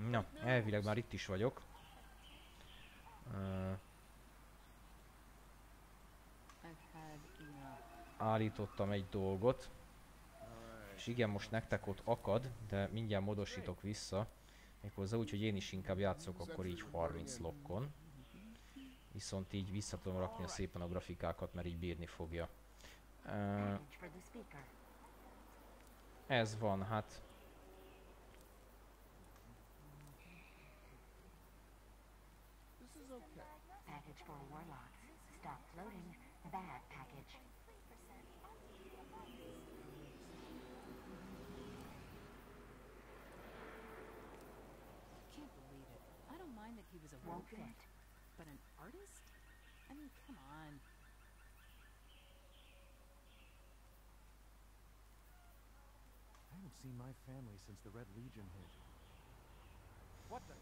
Na, elvileg már itt is vagyok. Állítottam egy dolgot. És igen, most nektek ott akad, de mindjárt módosítok vissza. Méghozzá úgy, hogy én is inkább játszok akkor így 30 lokkon. Viszont így vissza tudom rakni szépen a grafikákat, mert így bírni fogja. Ez van, hát. Won't fit. But an artist? I mean, come on. I haven't seen my family since the Red Legion hit. What the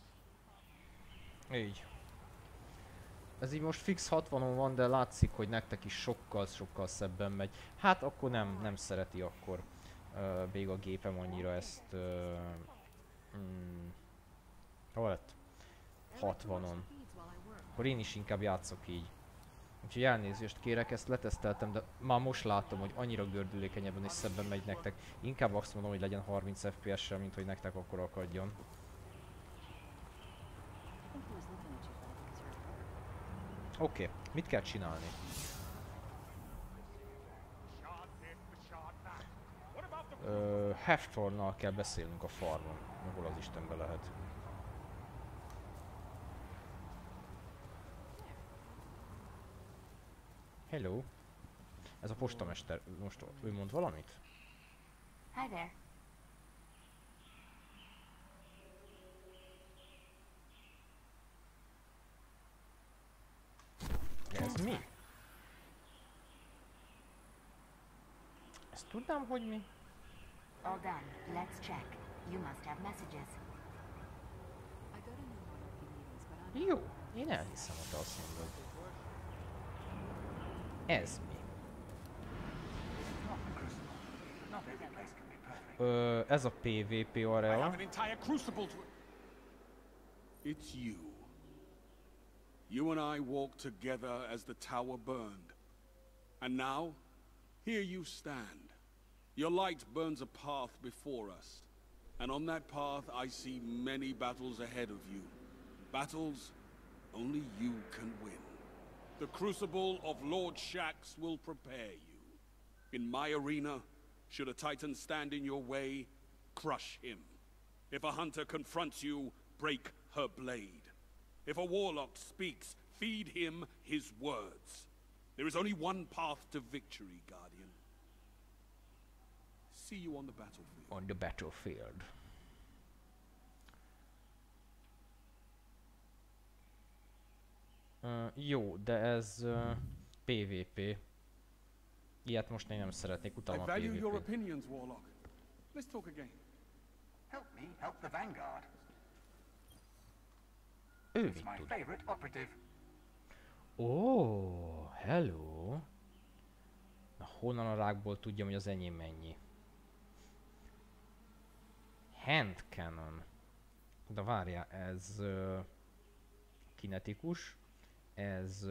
Így. Ez így most fix 60-on van, de látszik, hogy nektek is sokkal szebben megy. Hát akkor nem szereti akkor még a gépem annyira ezt... hol lett? 60-on. Akkor én is inkább játszok így. Úgyhogy elnézést kérek, ezt leteszteltem, de már most látom, hogy annyira gördülékenyebben és szebben megy nektek. Inkább azt mondom, hogy legyen 30 FPS-sel, mint hogy nektek akkor akadjon. Oké, mit kell csinálni? Hefftornnal kell beszélnünk a farmon, ahol az Istenbe lehet. Hello. Ez a postamester, most ő mond valamit? Hi there. Ez mi? Ezt tudnám, hogy mi? All done. Let's check. You must have messages. I go to New Monarchy meetings, but I'm Jó, én elhiszem, hogy te azt mondod. Ez mi? Ez a PvP area. It's you. You and I walked together as the tower burned. And now, here you stand. Your light burns a path before us. And on that path I see many battles ahead of you. Battles only you can win. The crucible of Lord Shaxx will prepare you. In my arena, should a Titan stand in your way, crush him. If a hunter confronts you, break her blade. If a warlock speaks, feed him his words. There is only one path to victory, Guardian. See you on the battlefield. On the battlefield. Jó, de ez PvP. Ilyet most én nem szeretnék, utálom a I value your PvP-t. opinions, Warlock. Let's talk again. Help me help the Vanguard. Ő It's mit my tud? favorite operative. Ó, hello. Na honnan a rákból tudjam, hogy az enyém mennyi? Hand cannon. De várjál, ez kinetikus. Ez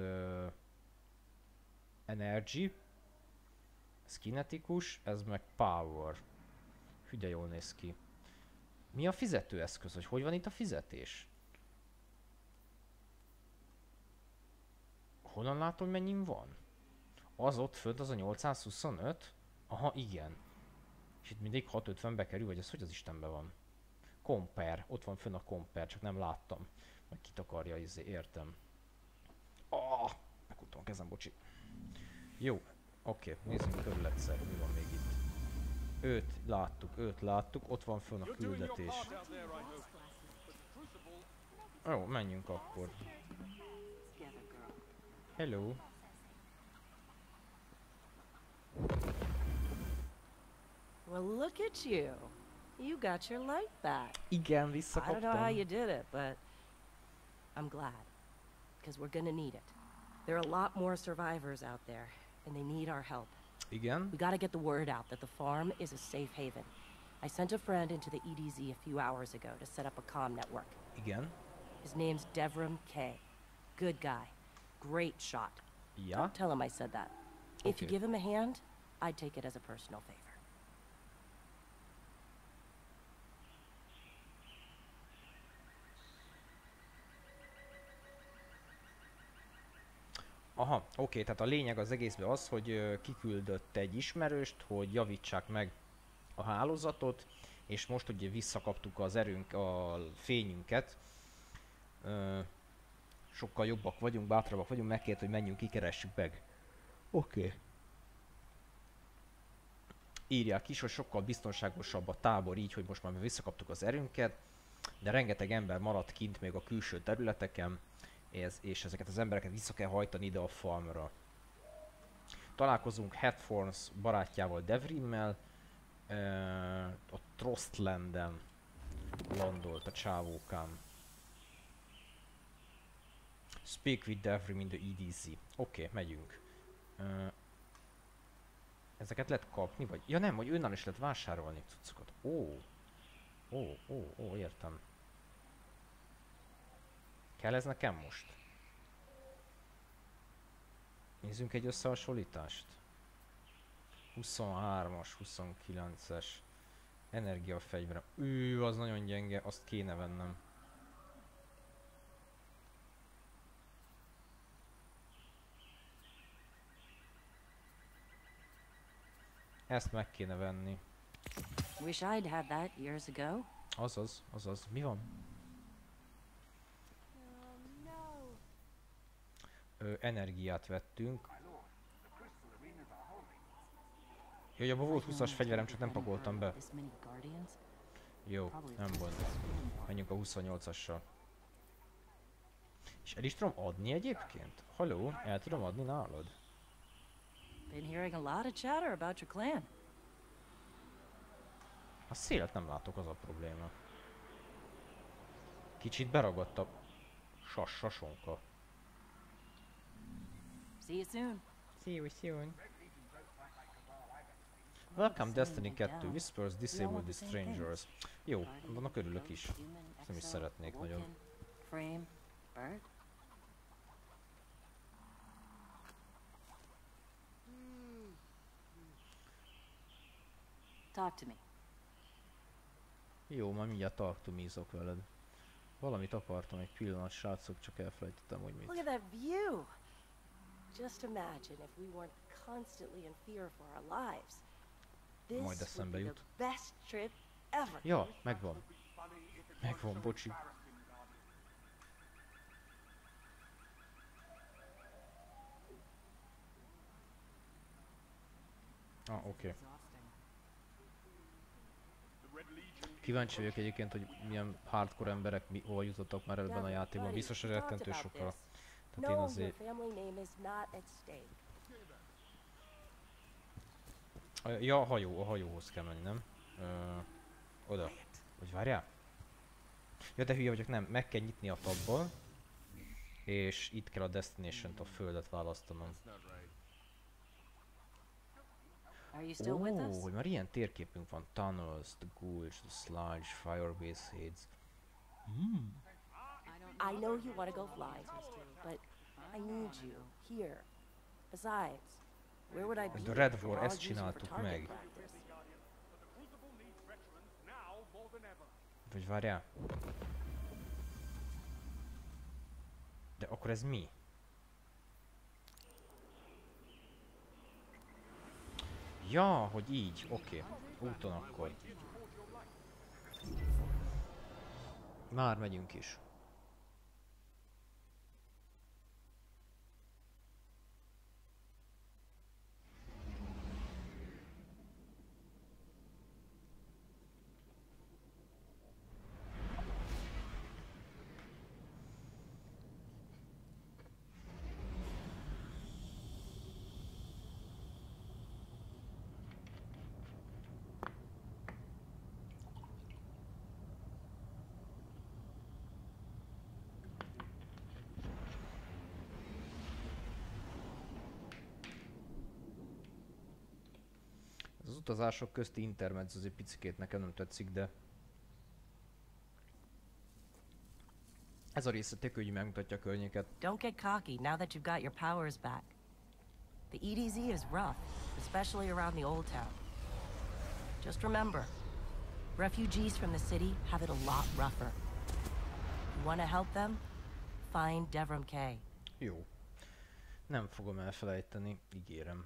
energy. Ez kinetikus, ez meg power. Hű, de jól néz ki. Mi a fizetőeszköz? Hogy van itt a fizetés? Honnan látom, hogy mennyim van? Az ott fönt, az a 825? Aha, igen. És itt mindig 650-be kerül, vagy ez hogy az Istenben van? Compare, ott van fönn a compare, csak nem láttam. Majd kitakarja, értem. Meguntam a kezem, bocsi. Jó, oké, nézzünk körületszer, mi van még itt. Őt láttuk, ott van fönn a küldetés. Jó, menjünk akkor. Hello. Well, look at you. You got your light back. Igen, I don't know how visszakaptam. you did it, but I'm glad. Because we're gonna need it. There are a lot more survivors out there, and they need our help. Igen. We gotta get the word out that the farm is a safe haven. I sent a friend into the EDZ a few hours ago to set up a comm network. Igen. His name's Devram Kay. Good guy. Great shot. Ja. Don't tell him I said that. If you Okay. give him a hand, I'd take it as a personal favor. Aha, oké, tehát a lényeg az egészben az, hogy kiküldött egy ismerőst, hogy javítsák meg a hálózatot, és most ugye visszakaptuk az erőnk, a fényünket. Sokkal jobbak vagyunk, bátrabbak vagyunk, megkért, hogy menjünk, kikeressük meg. Oké. Írják is, hogy sokkal biztonságosabb a tábor így, hogy most már visszakaptuk az erőnket, de rengeteg ember maradt kint még a külső területeken, és ezeket az embereket vissza kell hajtani ide a farmra. Találkozunk Headforns barátjával, Devrimmel, a Trostlanden landolt a csávókám. Speak with Devrim in the EDZ. Oké, megyünk. Ezeket lehet kapni, vagy... Ja nem, hogy önnál is lehet vásárolni cuccokat. Ó, értem. Kell ez nekem most? Nézzünk egy összehasonlítást. 23-as, 29-es. Energiafegyverem. Az nagyon gyenge, azt kéne vennem. Ezt meg kéne venni. Wish I'd had that years ago. Azaz. Mi van? Energiát vettünk. Jó, abban volt 20-as fegyverem, csak nem pakoltam be. This many guardians? Jó, nem volt. Menjünk a 28-assal. És el is tudom adni egyébként? Halló, el tudom adni nálad? Been hearing a lot of chatter about your clan. A szélet nem látok, az a probléma. Kicsit beragadt a sasonka. See you soon. See you soon. Welcome Destiny 2, Whispers disable the strangers. Jó, annak örülök is. Nem is szeretnék nagyon. Frame, bird. Talk to me. Jó, majd mindjárt talktumízok veled. Valamit akartam egy pillanat, srácok, csak elfelejtettem, hogy mit. Look at that view. Just imagine if we weren't constantly in fear for our lives. Majd This would eszembe be jut. the best trip ever. Ja, megvan. Megvan, bocsi. Oké. Kíváncsi vagyok egyébként, hogy milyen hardcore emberek hova jutottak már ebben a játékban. Biztos, hogy rettentő sokra. Tehát én No, your azért... family name is not at stake. Ja, a hajóhoz kell menni, nem? Oda. Vagy várjál? Ja, de hülye vagyok, nem. Meg kell nyitni a tabból. És itt kell a destination-t, a földet választanom. Are you still with us? Hogy már ilyen térképünk van. Tunnels, the gulch, the sludge, firebase heads. I know you want to go fly, but I need you here. Besides, where would I be? The Red if War, we're all ezt using csináltuk for target meg. practice? Vagy várjál. De akkor ez mi? Ja, hogy így, oké. Úton akkor. Már megyünk is. utazások közti intermezzo azért picikét nekem nem tetszik, de... Ez a része tök, hogy megmutatja a környéket. Don't get cocky now that you've got your powers back. The EDZ is rough, especially around the old town. Just remember, refugees from the city have it a lot rougher. You want to help them? Find Devram Kay. Jó. Nem fogom elfelejteni, ígérem.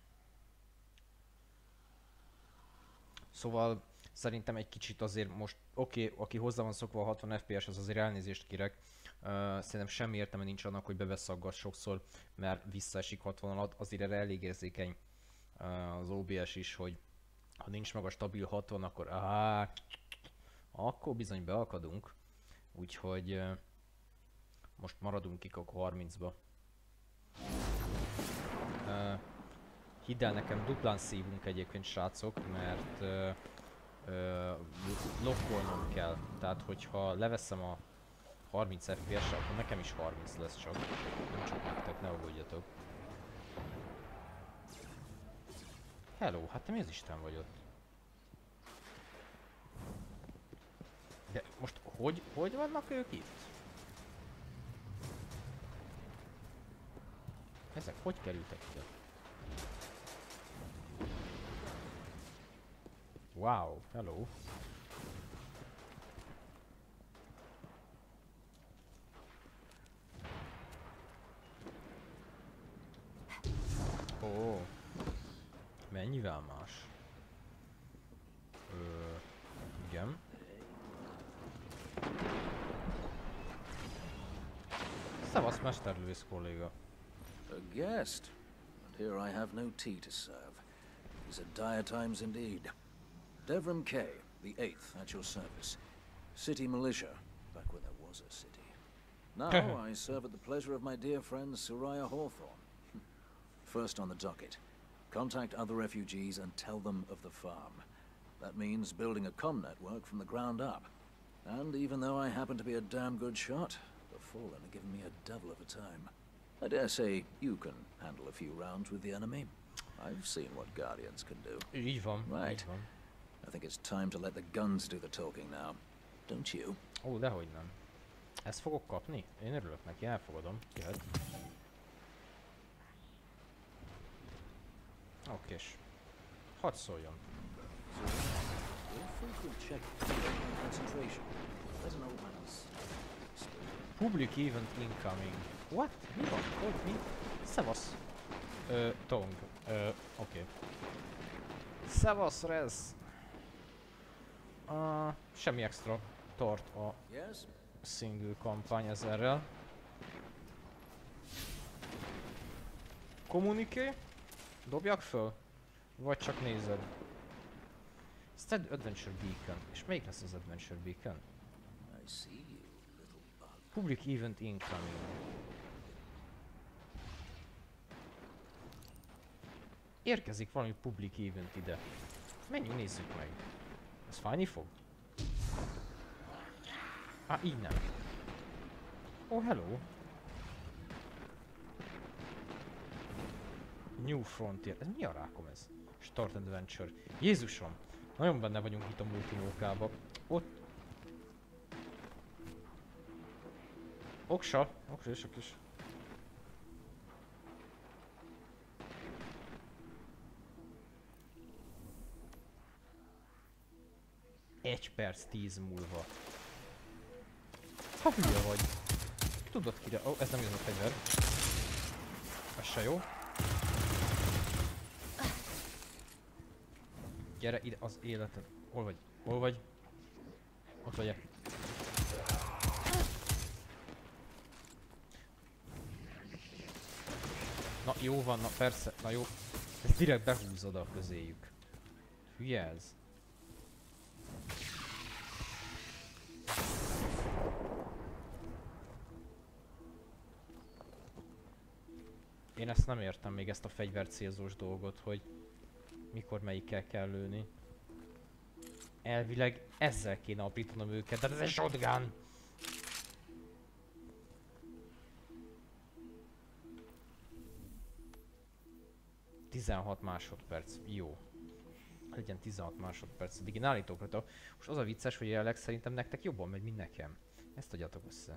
Szóval szerintem egy kicsit azért most, oké, aki hozzá van szokva a 60 FPS, az azért elnézést kérek. Szerintem semmi értelme nincs annak, hogy beveszaggass sokszor, mert visszaesik 60 alatt. Azért erre elég érzékeny az OBS is, hogy ha nincs meg a stabil 60, akkor bizony beakadunk. Úgyhogy most maradunk kikok 30-ba. Hidd el, nekem duplán szívunk egyébként, srácok, mert lokkolnom kell. Tehát, hogyha leveszem a 30 FPS-re, akkor nekem is 30 lesz csak. Nem csak nektek, ne aggódjatok. Hello, hát te mi az Isten vagy ott? De most hogy vannak ők itt? Ezek hogy kerültek ide? Wow, hello. Ó, mennyivel más? Igen. Szevasz, mesterlövész kolléga. A guest, and here I have no tea to serve. These are dire times indeed. Devram Kay, the 8th, at your service. City militia, back when there was a city. Now I serve at the pleasure of my dear friend Soraya Hawthorne. First on the docket, contact other refugees and tell them of the farm. That means building a comm network from the ground up. And even though I happen to be a damn good shot, the Fallen are giving me a devil of a time. I dare say you can handle a few rounds with the enemy. I've seen what Guardians can do. Így van, Right. így van. I think it's time to let the guns do the talking now. Don't you? Ó, dehogy nem. Ezt fogok kapni? Én örülök neki, elfogadom. Jöhet. Okés. Hadd szóljon. Public event incoming. What? Mi van? Hogy mi? Szevasz. Tong. Oké. Szevasz, Rez. Semmi extra tart a single kampány ezerrel. Kommuniké? Dobjak föl? Vagy csak nézed? Stead Adventure Beacon. És melyik lesz az Adventure Beacon? I see you, little bug. Public event incoming. Érkezik valami public event ide. Menjünk, nézzük meg. Ez fájni fog? Így nem. Oh, hello. New Frontier. Ez mi a rákom ez? Start Adventure. Jézusom! Nagyon benne vagyunk itt a multimókába. Ott... Oksa és a kis... Egy perc 10 múlva. Ha hülye vagy. Tudod kire... Ó, ez nem jön a fegyver. Ez se jó. Gyere ide az életed. Hol vagy? Hol vagy? Ott vagy-e? Na jó van, na persze, na jó. Ezt direkt behúzod a közéjük. Hülye ez. Én ezt nem értem még, ezt a fegyvercélzós dolgot, hogy mikor melyikkel kell lőni. Elvileg ezzel kéne aprítanom őket, de ez egy shotgun! ...16 másodperc. Jó. Legyen 16 másodperc. Addig én állítok rá. Most az a vicces, hogy jelenleg szerintem nektek jobban megy, mint nekem. Ezt adjatok össze.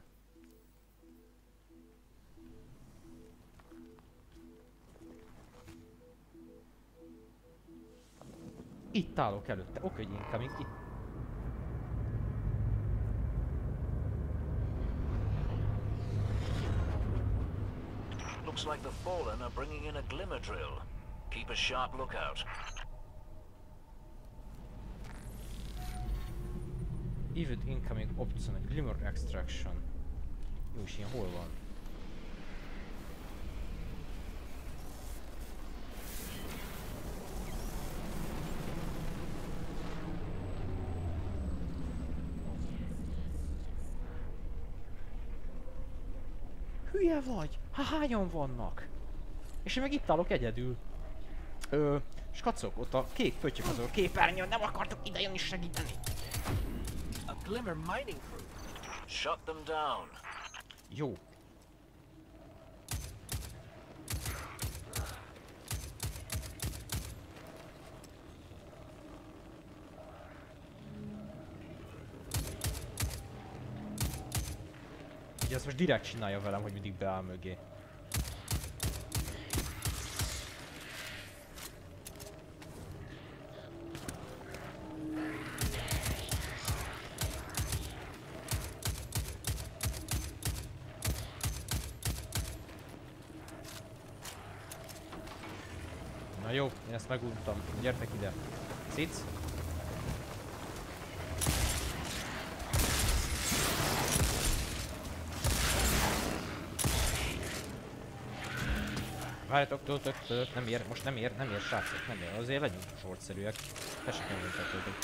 Itt állok előtte. Oké, hogy incoming. Itt. Looks like the Fallen are bringing in a glimmer drill. Keep a sharp lookout. Event incoming option, glimmer extraction. Jó, és ilyen hol van? Hülye vagy? Hányan vannak? És én meg itt állok egyedül. Skacok, ott a kék pöttyök azon a képernyőn, nem akartok idejönni segíteni. A Glimmer mining crew. Shut them down. Jó. Ugye ezt most direkt csinálja velem, hogy mindig beáll mögé. Na jó, én ezt meguntam. Gyertek ide. Szic? Várjatok, tudok, nem ér, most nem ér, srácok, nem ér. Azért legyünk sortszerűek. Tessék nem mondhatótok.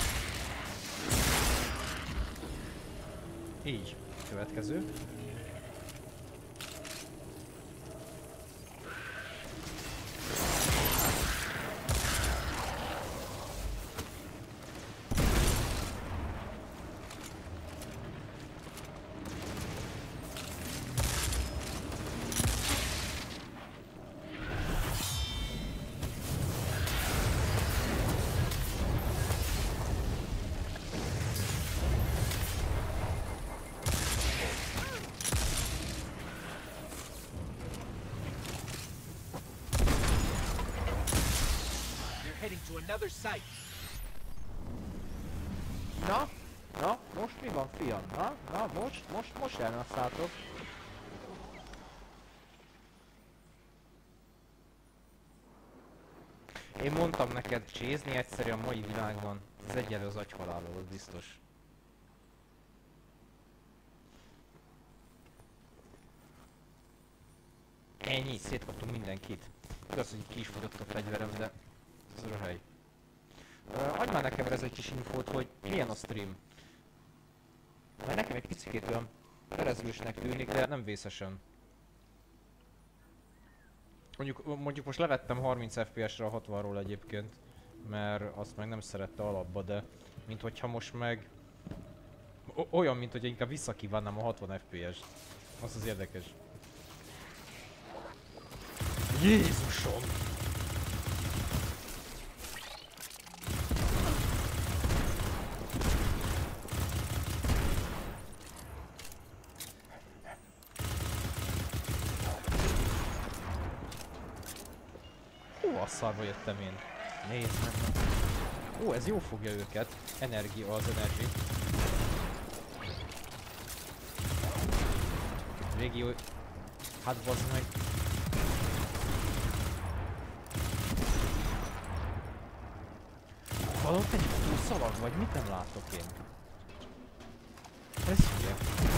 Így, következő. Another site. Na, most mi van, fiam? Na, most elnasszátok. Én mondtam neked, csézni egyszerű a mai világban. Ez egyenlő az agyhalállal, az biztos. Ennyi, szétkaptunk mindenkit. Igaz, hogy ki is fogyott a fegyverem, de ez a hely. Adj már nekem ez egy kis infót, hogy milyen a stream. Mert nekem egy picikét olyan perezősnek tűnik, de nem vészesen. Mondjuk most levettem 30 FPS-re a 60-ról egyébként, mert azt meg nem szerette alapba, de minthogyha most meg olyan, mint hogy inkább visszakívánnám a 60 FPS-t. Az érdekes. Jézusom! A szarba jöttem én. Nézd meg. Ó, ez jó fogja őket. Energia az energy. Régió... Hát bazd meg. Van ott egy szalag, vagy mit nem látok én? Ez hülye.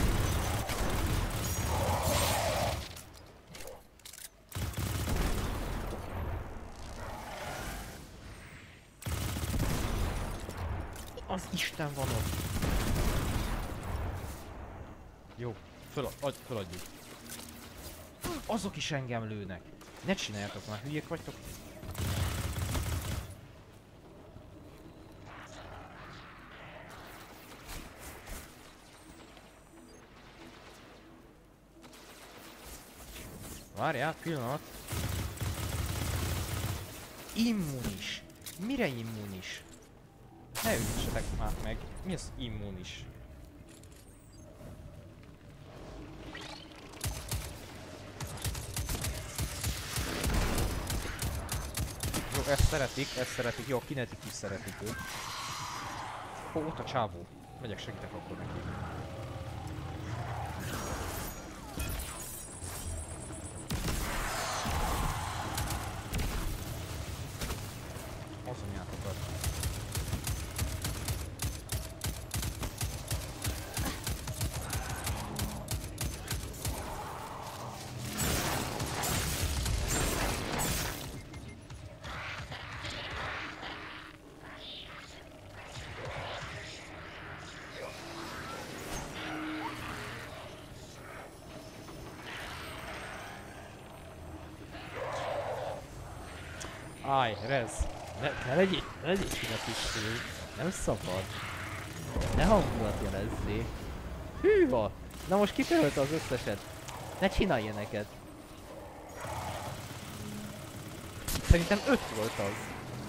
Az Isten van ott! Jó, föladjuk. Azok is engem lőnek. Ne csináljátok már, hülyék vagytok. Várjál, pillanat. Immunis. Mire immunis? Ne ügyessetek már meg. Mi az immunis? Jó, ezt szeretik. Jó, kinetik is szeretik ők. Ó, ott a csávó. Megyek, segítek akkor neki. Azonjátokat. Állj, rez! Ne legyél kinetisztő! Nem szabad! Ne hangulat jelezzé! Hűha! Na most kitörölte az összeset! Ne csinálj ilyeneket! Szerintem 5 volt az!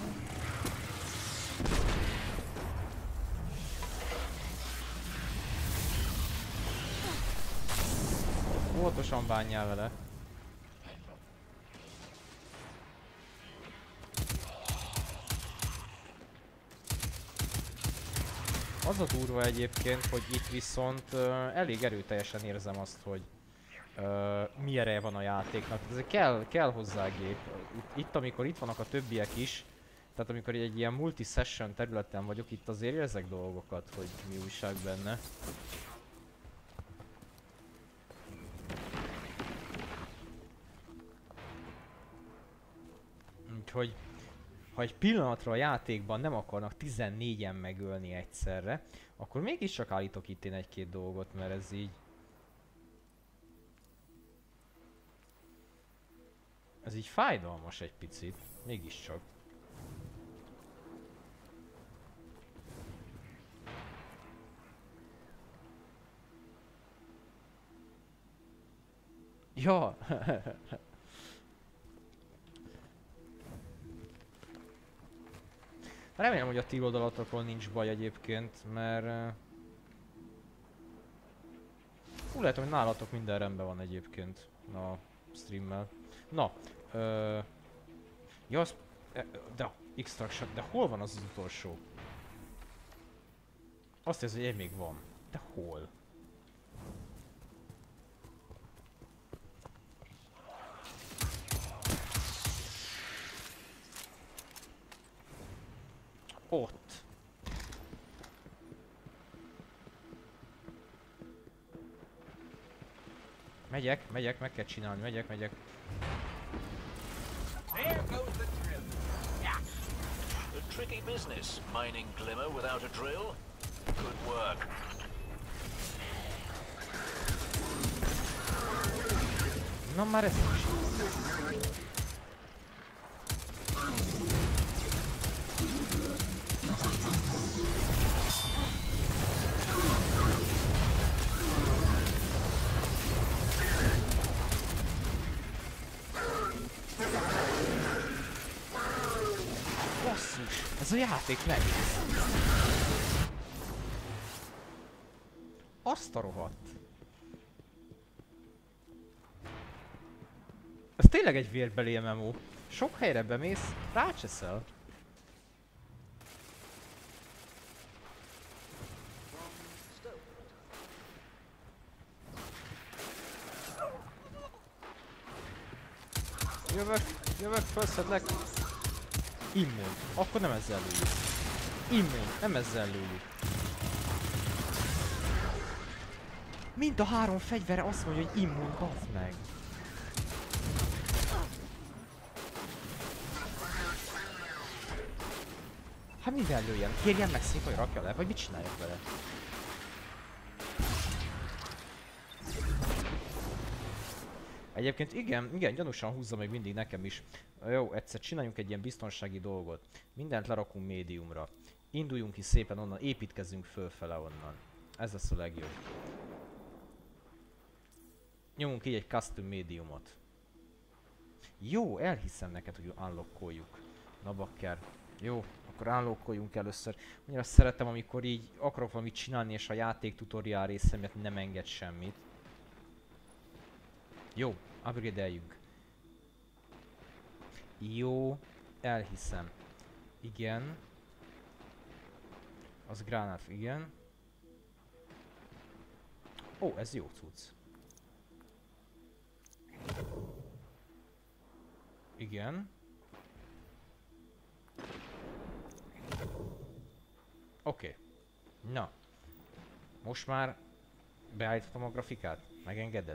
Óvatosan bánjál vele! Az a durva egyébként, hogy itt viszont elég erőteljesen érzem azt, hogy mi ereje van a játéknak. Ez kell hozzá gép. Itt amikor itt vannak a többiek is, tehát amikor egy ilyen multi-session területen vagyok, itt azért érzek dolgokat, hogy mi újság benne. Úgyhogy ha egy pillanatra a játékban nem akarnak 14-en megölni egyszerre, akkor mégiscsak állítok itt én egy-két dolgot, mert ez így... Ez így fájdalmas egy picit, mégiscsak. Ja! Remélem, hogy a ti oldalatokról nincs baj egyébként, mert... lehet, hogy nálatok minden rendben van egyébként a streammel. Na, ja, az... de, extraction, de hol van az utolsó? Azt hiszem, hogy még van. De hol? Ott. Megyek, meg kell csinálni, megyek. There goes the drill. Yeah. A tricky business, mining glimmer without a drill. Good work. Na már ez is. Ez a játék nehéz. Azt a rohadt. Ez tényleg egy vérbeli MMO. Sok helyre bemész, rácseszel. Jövök, felszedlek. Immun. Akkor nem ezzel lőjük. Immun. Nem ezzel lőjük. Mind a 3 fegyvere azt mondja, hogy immun, bazd meg. Hát mivel lőjem? Kérjem meg szép, hogy rakja le, vagy mit csináljak vele? Egyébként igen, gyanúsan húzza még mindig nekem is. Jó, egyszer csináljunk egy ilyen biztonsági dolgot. Mindent lerakunk médiumra. Induljunk ki szépen onnan, építkezzünk fölfele onnan. Ez lesz a legjobb. Nyomunk így egy custom médiumot. Jó, elhiszem neked, hogy unlockoljuk. Na bakker. Jó, akkor állókoljunk először. Annyira szeretem, amikor így akarok valamit csinálni, és a játék tutoriál részemet nem enged semmit. Jó, upgrade-eljünk. Jó, elhiszem. Igen. Az gránát, igen. Ó, ez jó cucc. Igen. Oké. Na. Most már beállíthatom a grafikát? Megengeded?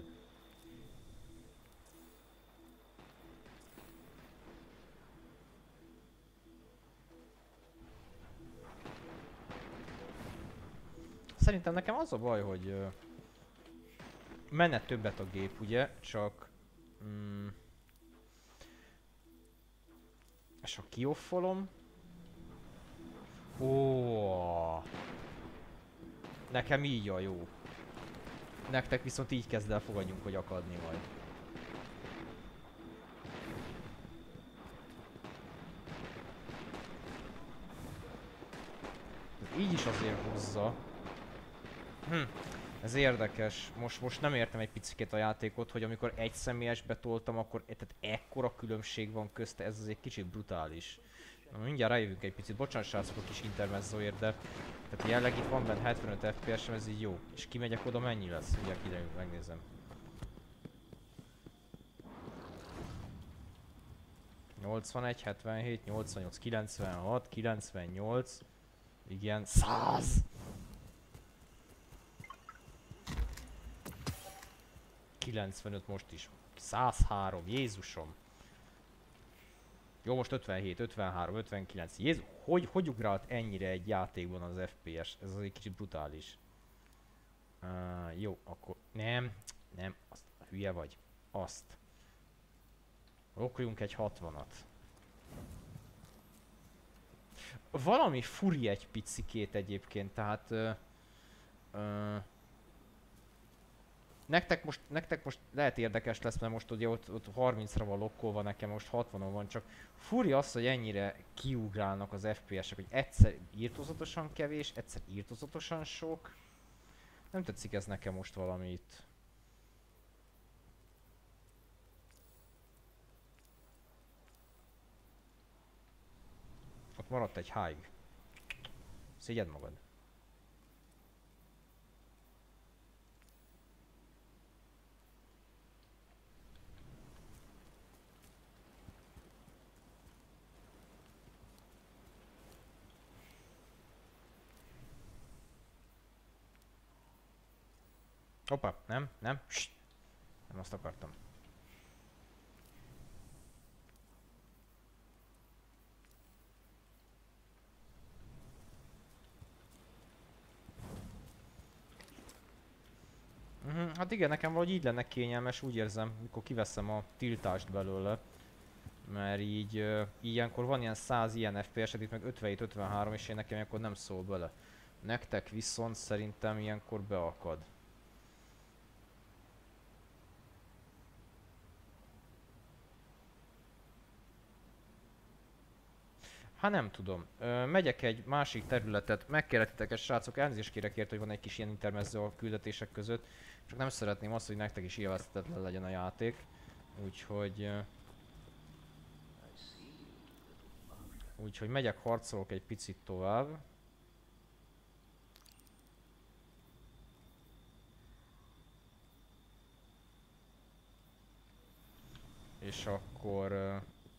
Szerintem nekem az a baj, hogy menne többet a gép, ugye? Csak... és ha kioffolom... Ó, nekem így a jó. Nektek viszont így kezd el fogadjunk, hogy akadni majd. Így is azért hozza. Ez érdekes. Most nem értem egy picikét a játékot, hogy amikor egy személyesbe toltam, akkor tehát ekkora különbség van közte, ez azért kicsit brutális. Na, mindjárt rájövünk egy picit, bocsánat srácok a kis intermezzóért, de tehát jelenleg itt van benne 75 FPS-em, ez így jó. És kimegyek oda, mennyi lesz? Ugye kiderül, megnézem. ...81, 77, 88, 96, 98... Igen, 100! 95 most is. 103, Jézusom! Jó, most 57, 53, 59. Jézus, hogy ugrált ennyire egy játékban az FPS? Ez az egy kicsit brutális. Jó, akkor nem, azt hülye vagy. Azt. Lokjunk egy 60-at. Valami furi egy picikét egyébként, tehát... Nektek most lehet érdekes lesz, mert most ugye ott 30-ra van lokkolva, nekem most 60-on van, csak furi az, hogy ennyire kiugrálnak az FPS-ek, hogy egyszer írtózatosan kevés, egyszer írtózatosan sok. Nem tetszik ez nekem most valamit. Ott maradt egy high. Szégyed magad. Hoppá, nem. Nem azt akartam. Hát igen, nekem valahogy így lenne kényelmes, úgy érzem, mikor kiveszem a tiltást belőle. Mert így ilyenkor van ilyen 100 ilyen FPS, itt meg 57-53, és én nekem ilyenkor nem szól bele. Nektek viszont szerintem ilyenkor beakad. Hát nem tudom. Megyek egy másik területet, megkérhetitek ezt srácok, elnézést kérek érte, hogy van egy kis ilyen intermezzo a küldetések között. Csak nem szeretném azt, hogy nektek is élvezhetetlen legyen a játék. Úgyhogy megyek, harcolok egy picit tovább. És akkor...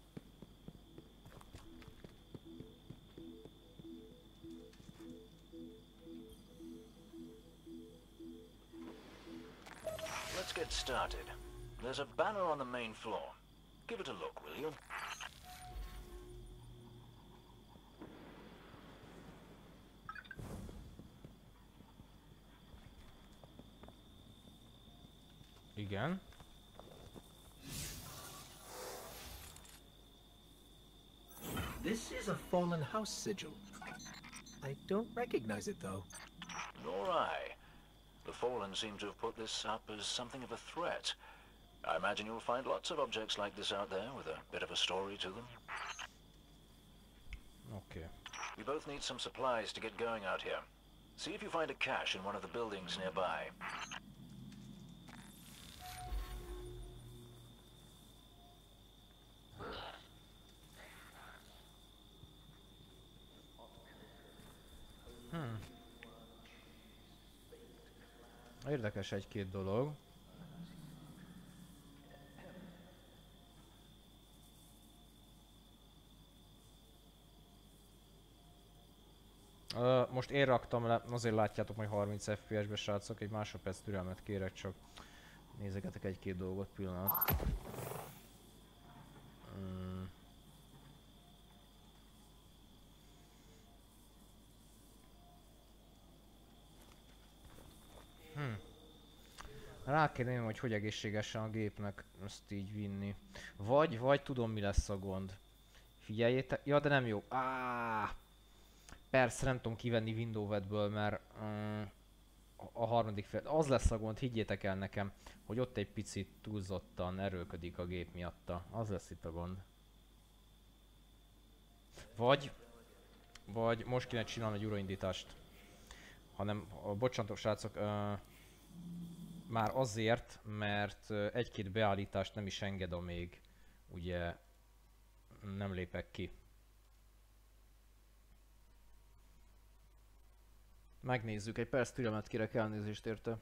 Let's get started. There's a banner on the main floor. Give it a look, will you? Igen. This is a fallen house sigil. I don't recognize it, though. Nor I. The Fallen seem to have put this up as something of a threat. I imagine you'll find lots of objects like this out there with a bit of a story to them. Oké. We both need some supplies to get going out here. See if you find a cache in one of the buildings nearby. Érdekes egy-két dolog. Most én raktam le, azért látjátok majd 30 FPS-be, srácok, egy másodperc türelmet kérek, csak nézegetek egy-két dolgot, pillanat. Rá kell nézni, hogy egészségesen a gépnek ezt így vinni. Vagy tudom, mi lesz a gond. Figyeljétek, ja, de nem jó. Persze nem tudom kivenni Windows-ből, mert a harmadik fél. Az lesz a gond, higgyétek el nekem, hogy ott egy picit túlzottan erőlködik a gép miatta. Az lesz itt a gond. Vagy most kéne csinálni egy újraindítást. Bocsánatok srácok, már azért, mert egy-két beállítást nem is enged, amíg ugye nem lépek ki. Megnézzük, egy perc türelmet kérek, elnézést érte.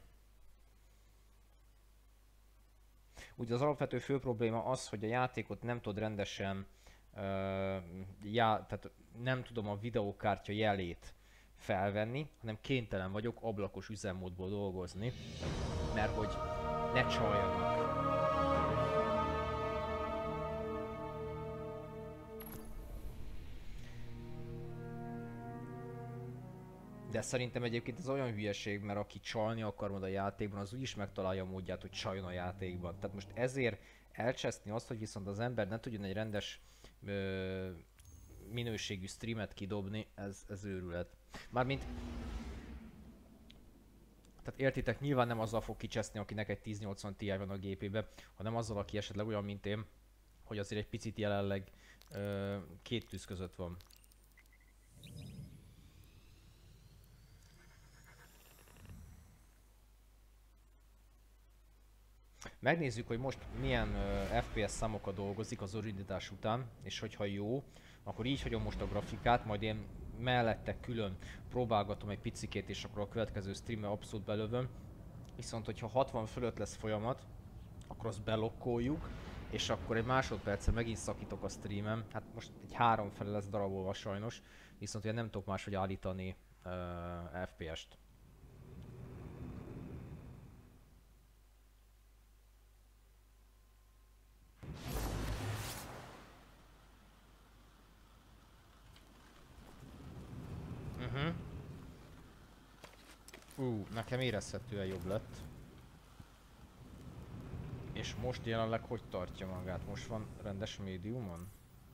Ugye az alapvető fő probléma az, hogy a játékot nem tud rendesen, tehát nem tudom a videókártya jelét felvenni, hanem kénytelen vagyok ablakos üzemmódból dolgozni, mert hogy ne csaljanak. De szerintem egyébként ez olyan hülyeség, mert aki csalni akar majd a játékban, az úgyis megtalálja a módját, hogy csaljon a játékban. Tehát most ezért elcseszni azt, hogy viszont az ember ne tudjon egy rendes minőségű streamet kidobni, ez őrület. Mármint... Tehát értitek, nyilván nem azzal fog kicseszni, akinek egy 1080 Ti van a gépébe, hanem azzal, aki esetleg olyan, mint én, hogy azért egy picit jelenleg két tűz között van. Megnézzük, hogy most milyen FPS számokkal dolgozik az újraindítás után, és hogyha jó, akkor így hagyom most a grafikát, majd én mellette külön próbálgatom egy picikét, és akkor a következő streamre abszolút belövöm. Viszont hogyha 60 fölött lesz folyamat, akkor azt belokkoljuk, és akkor egy másodpercre megint szakítok a streamem. Hát most egy 3 fele lesz darabolva sajnos, viszont ugye nem tudok máshogy állítani FPS-t. Nekem érezhetően jobb lett. És most jelenleg hogy tartja magát? Most van rendes médiumon?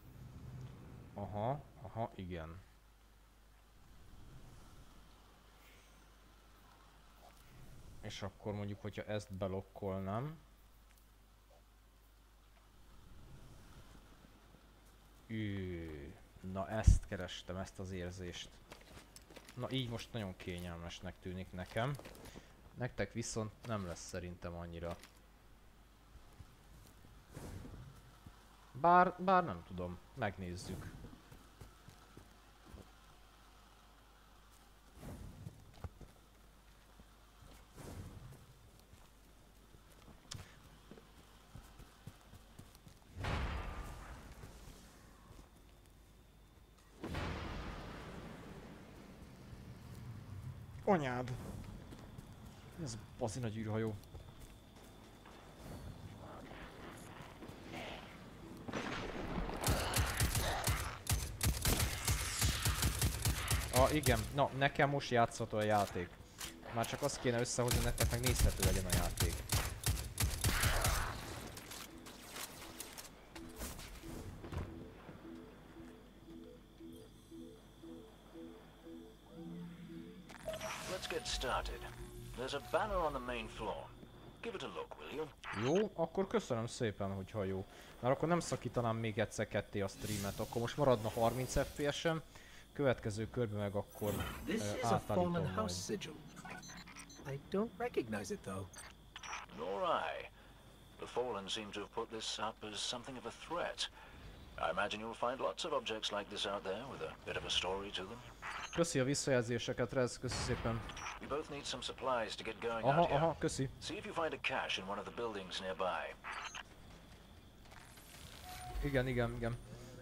Aha, igen. És akkor mondjuk, hogyha ezt belokkolnám. Na ezt kerestem, ezt az érzést. Na így most nagyon kényelmesnek tűnik nekem. Nektek viszont nem lesz szerintem annyira. Bár nem tudom, megnézzük. Anyád! Ez bazi nagy űrhajó. Igen. Na, nekem most játszható a játék. Már csak azt kéne összehozni, nektek meg nézhető legyen a játék. There's a banner on the main floor. Give it a look, will you? Jó, akkor köszönöm szépen, hogyha jó. Mert akkor nem szakítanám még egyszer ketté a streamet, akkor most maradna 30 FPS-em, következő körben meg akkor This is a átállítom fallen majd. house sigil. I don't recognize it though. Nor I. The Fallen seem to have put this up as something of a threat. I imagine you'll find lots of objects like this out there with a bit of a story to them. Köszi a visszajelzéseket, Rez, köszi szépen. We both need some supplies to get going Aha, out here. aha, köszi. See if you find a cache in one of the buildings nearby. Igen, igen, igen.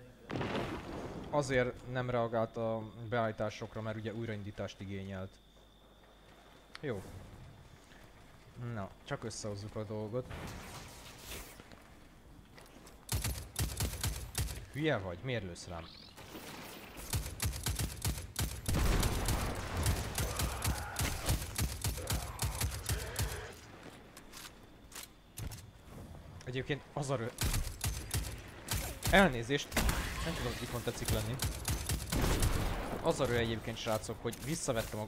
Azért nem reagált a beállításokra, mert ugye újraindítást igényelt. Jó. Na, csak összehozzuk a dolgot. Hülye vagy? Miért lősz rám? Egyébként az a elnézést, nem tudom, mikor tetszik lenni. Az a egyébként, srácok, hogy visszavettem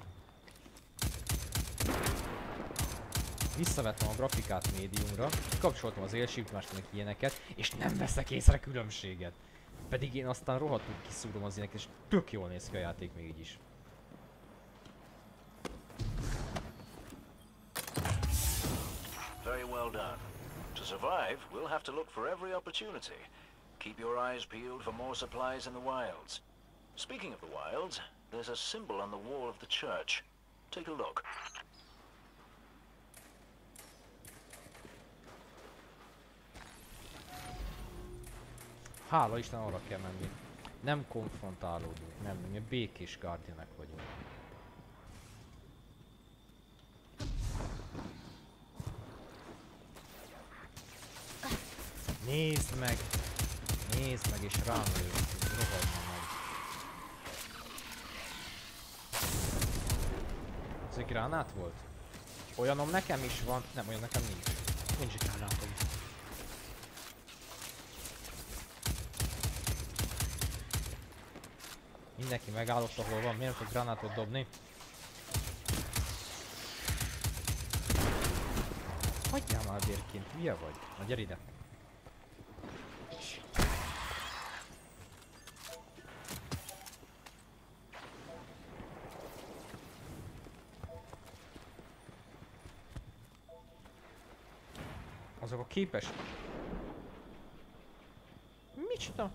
a grafikát médiumra, kapcsoltam az élsípmást, meg ilyeneket, és nem veszek észre különbséget. Pedig én aztán rohadtul kiszúrom az ilyeneket, és tök jól néz ki a játék még így is. Very well done. To survive, we'll have to look for every opportunity. Keep your eyes peeled for more supplies in the wilds. Speaking of the wilds, there's a symbol on the wall of the church. Take a look. Hála Isten, arra kell menni. Nem konfrontálódunk, nem, mi békés guardianek vagyunk. Nézd meg és rám lő, rohadna meg. Ez egy gránát volt? Olyanom nekem is van, nem, olyan nekem nincs. Nincs gránátom. Mindenki megállott, ahol van, miért fog gránátot dobni? Hagyjál már bérként, hülye vagy? Na gyere ide! Azok a képes... Micsoda?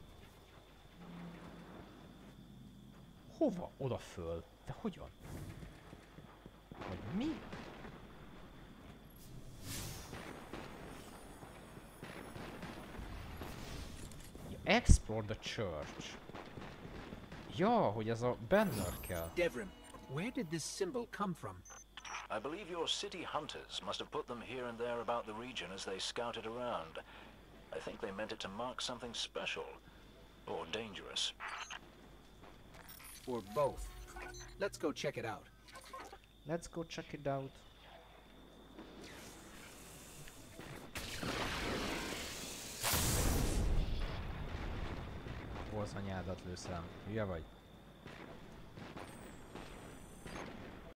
Hova? Oda föl? De hogyan? Hogy mi? Explore the church. Ja, hogy ez a banner kell. Devrim, where did this symbol come from? I believe your city hunters must have put them here and there about the region as they scouted around. I think they meant it to mark something special. Or dangerous. Or both. Let's go check it out. Let's go check it out. Hol az anyádat lősz rám? Hülye vagy?